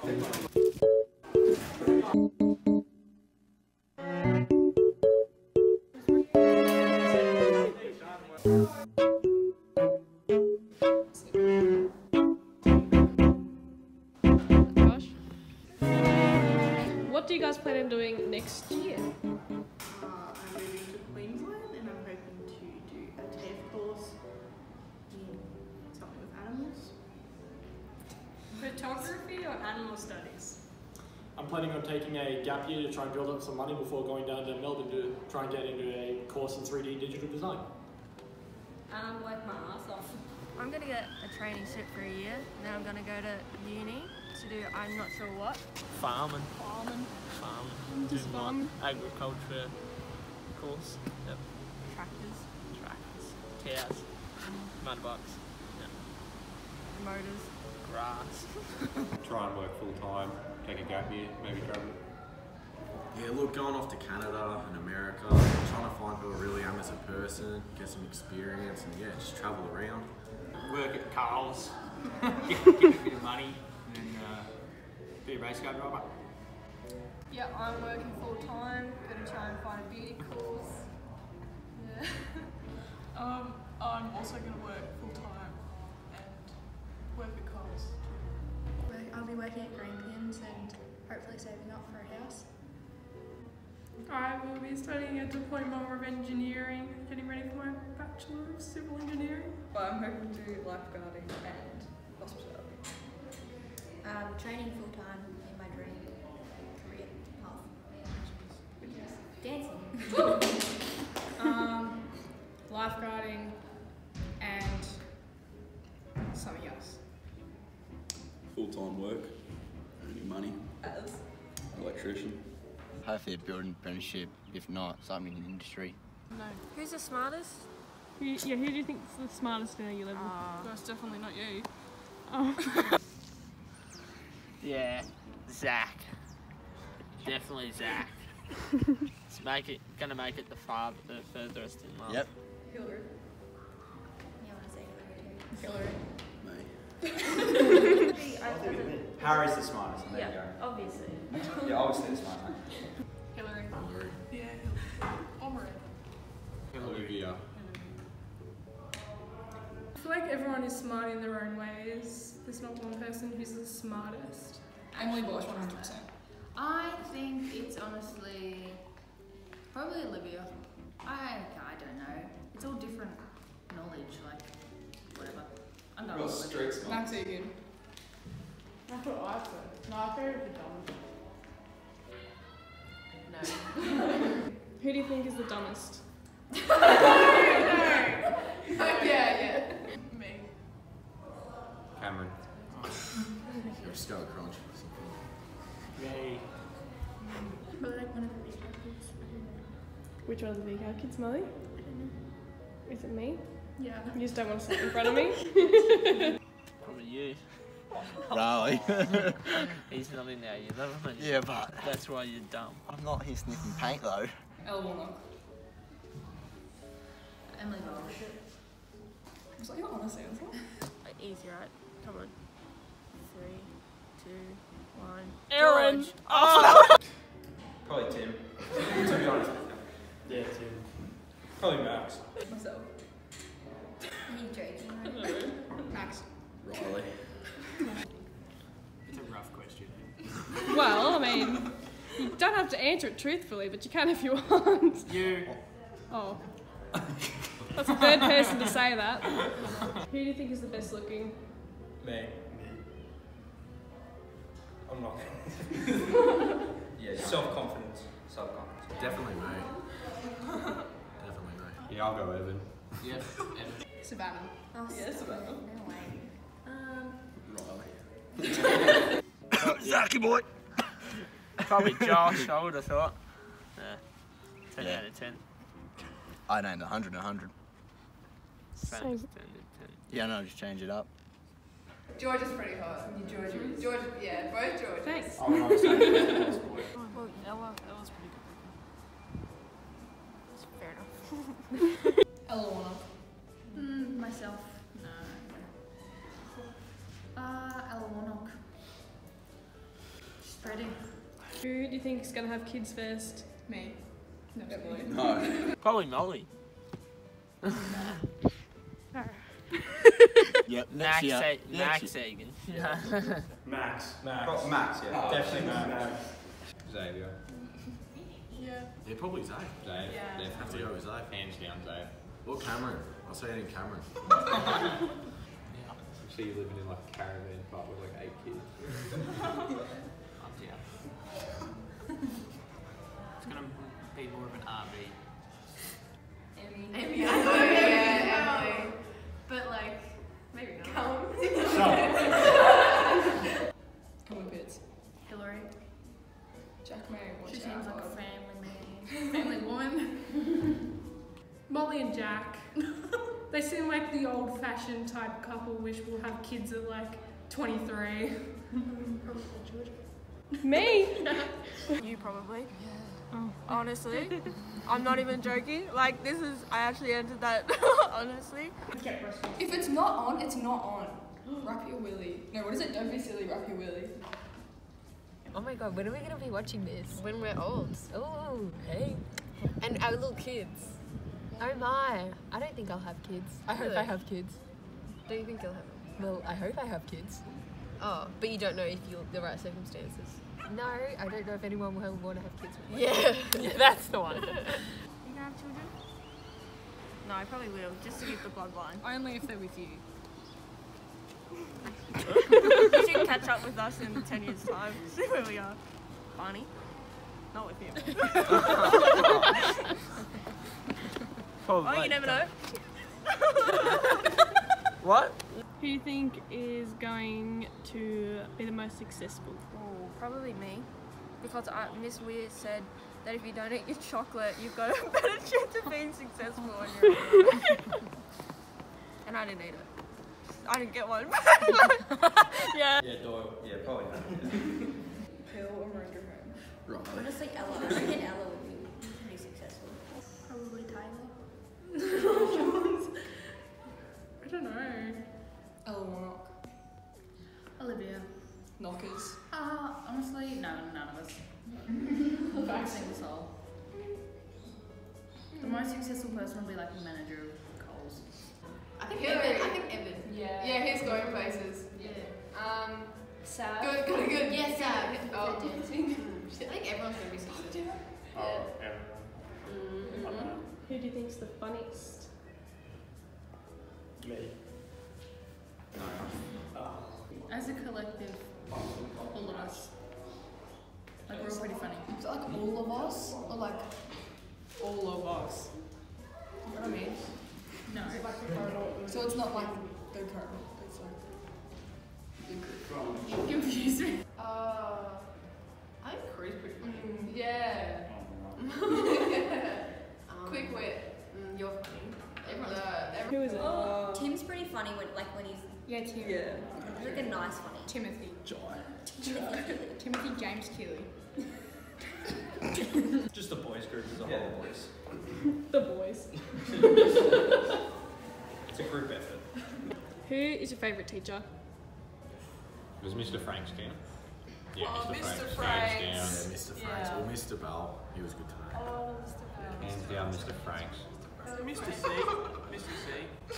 What do you guys plan on doing next year? I'm moving to Queensland and I'm hoping to do a TAFE course in something with animals. Photography or animal studies? I'm planning on taking a gap year to try and build up some money before going down to Melbourne to try and get into a course in 3D digital design. Work my ass off. I'm going to get a traineeship for a year, then I'm going to go to uni to do I'm not sure what. Farming. Just farming. Agriculture course. Yep. Tractors. Cows. Mudbucks. Yep. Motors. Grass. Try and work full time, take a gap year, maybe travel. Yeah, look, going off to Canada and America, trying to find who I really am as a person, get some experience, and yeah, just travel around. Work at Carl's, get a bit of money, and be a race car driver. Yeah, I'm working full time, gonna try and find a beauty course. Yeah. I'm also going to work full time and work at Carl's. I'll be working at Grampians and hopefully saving up for a house. I will be studying a diploma of engineering, getting ready for my Bachelor of Civil Engineering. But I'm hoping to do lifeguarding and hospitality. Training full time in my dream career path, which is dancing. Lifeguarding and something else. Full-time work, earning money, electrician. Hopefully a building apprenticeship, if not, something in the industry. No. Who's the smartest? Who do you think is the smartest in your level? That's definitely not you. Oh. Yeah, Zach. Definitely Zach. Gonna make it the furthest in life. Yep. Hillary. You want to say Hillary. Hillary? Harry's the smartest. There you go. Obviously. Yeah, obviously the smartest. Hillary. Yeah, Omri. Olivia. I feel like everyone is smart in their own ways. There's not one person who's the smartest. Emily Bosch, 100%. I think it's honestly probably Olivia. I don't know. It's all different knowledge, like whatever. I'm not Olivia. Max Egan. That's what I said. No, I favourite the dumbest. No. Who do you think is the dumbest? Yeah. Me. Cameron. Or Skull Crunch. Yay. Probably like one of the big kids. Which one's the bigger kids, Molly? I don't know. Is it me? Yeah. You just don't want to sit in front of me? Probably you. Raleigh. He's not in our year level. Yeah, but That's why you're dumb. I'm not here sniffing paint though. Ella Warnock. Emily Bosch. Was that your honest answer? Easy, right? Come on. 3, 2, 1. Aaron! George. Oh! Probably Tim. To be honest. Yeah, Tim. Probably Max. Myself. Are you joking, right? Max. Riley. It's a rough question. Well, I mean, you don't have to answer it truthfully, but you can if you want. You. Oh. That's the third person to say that. Who do you think is the best looking? Me. I'm not. Yeah, self-confidence. Self-confidence. Definitely me. Definitely me. Yeah, I'll go Evan. Yeah, Evan. Savannah. Oh, Yeah, Savannah. No way. Riley. Zachy boy! Probably Josh, I would have thought. Yeah. 10 Yeah. out of 10. I named 100 and 100. Same as 10 out of 10. Yeah, no, just change it up. George is pretty hot. George, yeah, both George. Thanks. I'm not saying that's boy. Well, Ella's pretty good looking. That's fair enough. Ella Warnock. Myself. No. Ella Warnock. Freddie. Who do you think is going to have kids first? Me. Definitely. No. Probably Molly. Yep. Max, next year. Max Sagan. Max. Max, yeah. Definitely Max. Xavier. Yeah, probably Zay. Dave. Yeah. Have to go with Zay. Hands down, Dave. Or Cameron. I'll say it in Cameron. See you living in like a caravan park with like 8 kids. I'm down. It's gonna be more of an RV. Amy. Yeah, Emily. But like, maybe not. Come on, Pits. Hillary. Jack May. She seems like a family man. Family woman. Molly and Jack. They seem like the old-fashioned type couple which will have kids at like 23. Me? You probably. Honestly. I'm not even joking. Like, this is, I actually answered that, honestly. If it's not on, it's not on. Wrap your willy. No, what is it? Don't be silly, wrap your willy. Oh my god, when are we gonna be watching this? When we're old. Oh, hey. And our little kids. Oh my. I don't think I'll have kids. I hope I have kids. Don't you think you'll have them? Well, I hope I have kids. Oh, but you don't know if you're the right circumstances. No, I don't know if anyone will want to have kids with me. Yeah, that's the one. You gonna have children? No, I probably will, just to keep the bloodline. Only if they're with you. You should catch up with us in 10 years' time. See where we are. Barney? Not with him. Probably. Oh, you never know. What? Who do you think is going to be the most successful? Oh, probably me. Because Miss Weir said that if you don't eat your chocolate, you've got a better chance of being successful on your own. And I didn't eat it. I didn't get one. Yeah. Yeah, Doyle. Yeah, probably not. Pill or Miranda Home? Right. Honestly, Ella. I reckon Ella would be pretty successful. Probably Tyler. I don't know. Ella Warnock. Olivia. Knockers. Honestly, no, none of us. Not a single soul. The most successful person will be like a manager of Coles. I think Evan. Yeah. Yeah, he's going places. Yeah. Sav. Good. Yes, Sav. Oh. Dancing. I think everyone's going to be successful. Oh, everyone. Who do you think's the funniest? Me. As a collective, all of us. Like, we're all pretty funny. Is it like all of us? Or like All of us. you know what I mean? No. So it's not like the current. It's like Confuse me. I think Corey's pretty funny. Yeah. Quick wit. You're funny. Everyone's Who is it? Tim's pretty funny when he's Yeah, Tim. he's like a nice funny. Timothy. Timothy James Keeley. Just the boys group as a whole, boys. The boys. It's a group effort. Who is your favourite teacher? Was Mr. Frank's down? Yeah, Oh, Mr. Mr. Frank's Franks. Yeah, down. Mr. Franks or Mr. Bell. He was good tonight. Oh, Mr. Hands down, Mr. Frank's. Mr. C. Mr. C.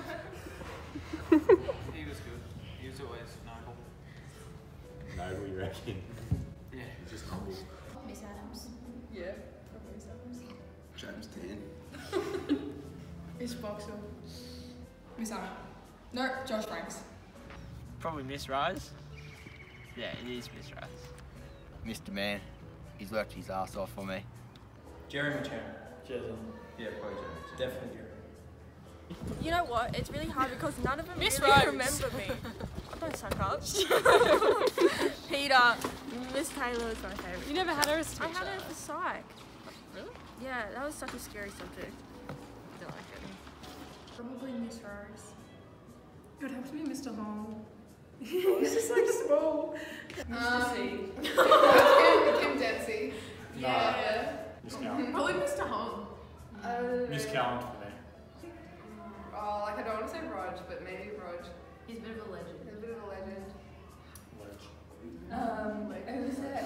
He was good. He was always noble. Noble, you reckon? Yeah. He's just humble. Miss Adams. Yeah. Probably Miss Adams. James Tan. Miss Boxer. Miss Anna. No, Josh Franks. Probably Miss Rise. Yeah, it is Miss Rise. Mr. Man, he's worked his ass off for me. Jeremy Chan. Cheers. Yeah, probably Jeremy. Definitely Jeremy. You know what? It's really hard because none of them Miss really Rose. remember me. Don't suck up. Peter, Miss Taylor was my favourite. You never had her as a I teacher? had her for psych. Really? Yeah, that was such a scary subject. I don't like it. Probably Miss Rose. It would have to be Mr. Hong. He's just like small. Mr. C. Kim Dempsey. Nah. Yeah. Miss Callan. Probably Mr. Hong. Miss Callan for me. Oh, like I don't want to say Rog, but maybe Rog. He's a bit of a legend. He's a bit of a legend. I was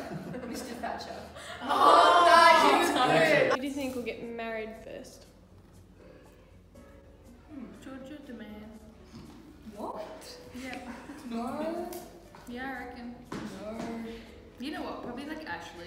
think will get married first? Georgia demand. What? Yeah. No. Yeah, I reckon. No. You know what? Probably like Ashley.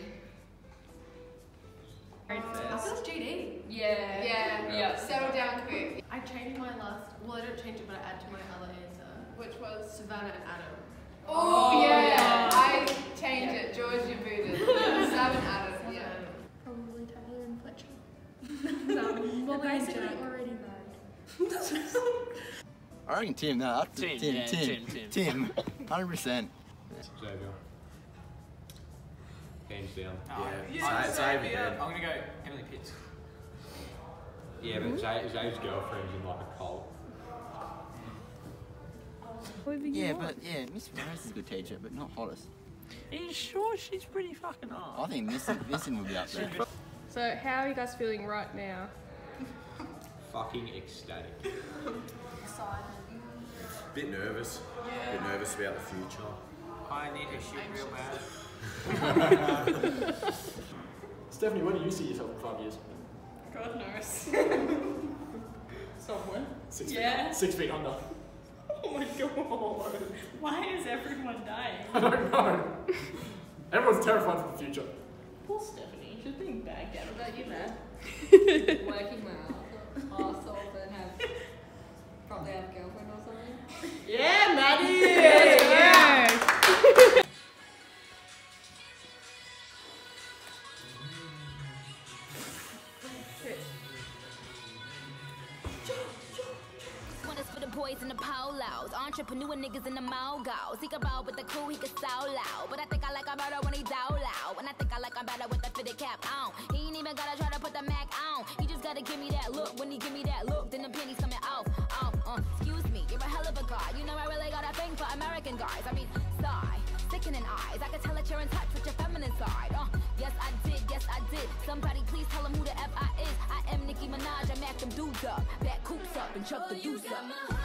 Married I first. thought GD. Yeah. Settle down quick. I changed my last. Well, I don't change it, but I add to my other answer. Which was? Savannah and Adam. Oh, yeah. I changed it. Georgia booted. Sam and Adam. Yeah. Probably Taylor and Fletcher. Well, They're basically Jack. already married. I reckon Tim. No, Tim, Tim. yeah, Tim. Tim. 100%. Xavier. Hands down. Yeah, Xavier. I'm gonna go Emily Pitts. Yeah, but Xavier's girlfriend's in like a cult. Yeah, but Miss Rose is a good teacher, but not hottest. Are you sure she's pretty fucking hot? I think Missing would be up there. So how are you guys feeling right now? Fucking ecstatic. Excited. Bit nervous. Bit nervous about the future. I need to shoot real bad. Stephanie, where do you see yourself in 5 years? God knows. Somewhere. 6 Yeah. feet. 6 feet under. Oh my god. Why is everyone dying? I don't know. Everyone's terrified for the future. Poor Stephanie. She's being bagged out. What about you, man? Working my ass off and probably have a girlfriend or something. Yeah, Maddie! Yeah. For the boys in the polos, entrepreneur niggas in the mogos. He can roll with the crew, he can so loud. But I think I like him better when he down loud. And I think I like him better with the fitted cap on. He ain't even gotta try to put the Mac on. He just gotta give me that look. When he give me that look, then the pennies coming off. Excuse me, you're a hell of a guy. You know I really got a thing for American guys. I mean, sigh, sickening eyes. I can tell that you're in touch with your feminine side. Yes I did. Somebody please tell him who the F I is. I am Nicki Minaj, I mack them dudes up. Back coops up and chuck the deuce up.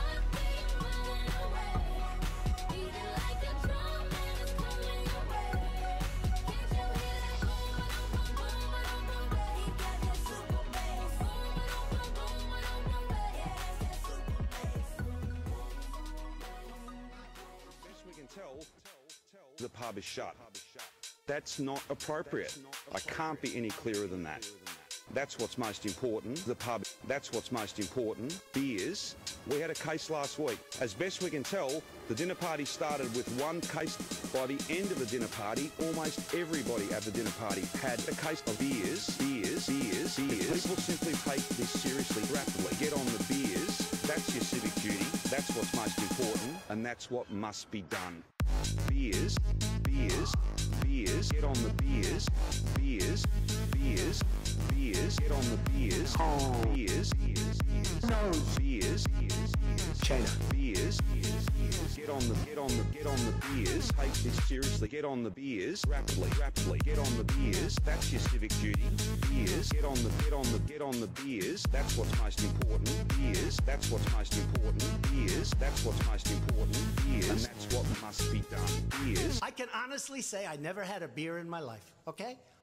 The pub is shut. That's not appropriate. I can't be any clearer than that. That's what's most important. The pub, that's what's most important. Beers. We had a case last week. As best we can tell, the dinner party started with one case. By the end of the dinner party, almost everybody at the dinner party had a case of beers. People simply take this seriously rapidly. Get on the beers. That's your civic duty. That's what's most important. And that's what must be done. Beers. Get on the beers. Beers. Get on the beers. Beers. No. Beers. China. Beers. Get on the beers. Take this seriously. Get on the beers. Rapidly. Get on the beers. That's your civic duty. Beers. Get on the beers. That's what's most important. Beers. That's what's most important. Beers. That's what's most important. Beers. And that's what must be done. Beers. I can honestly say I never had a beer in my life, okay?